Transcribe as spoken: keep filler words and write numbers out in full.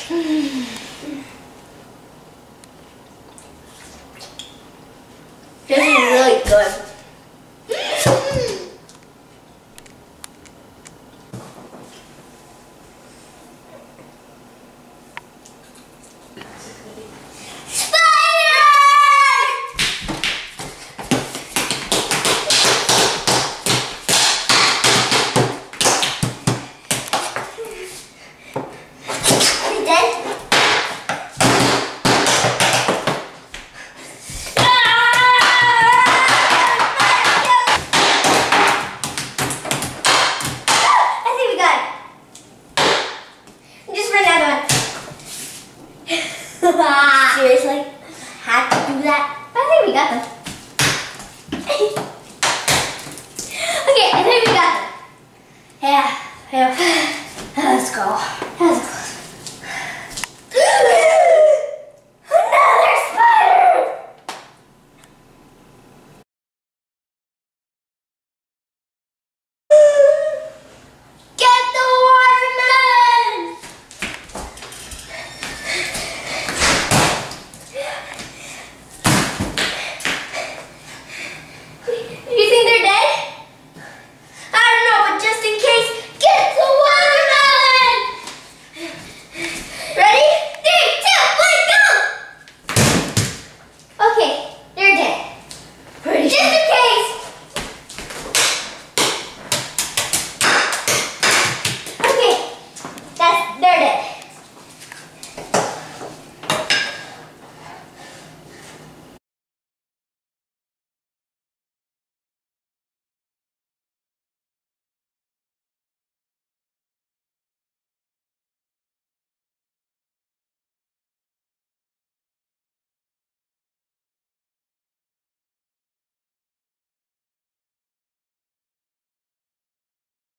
This is really good. Seriously? Had to do that? I think we got them. Okay, I think we got them. Yeah, yeah. Let's go. Let's go.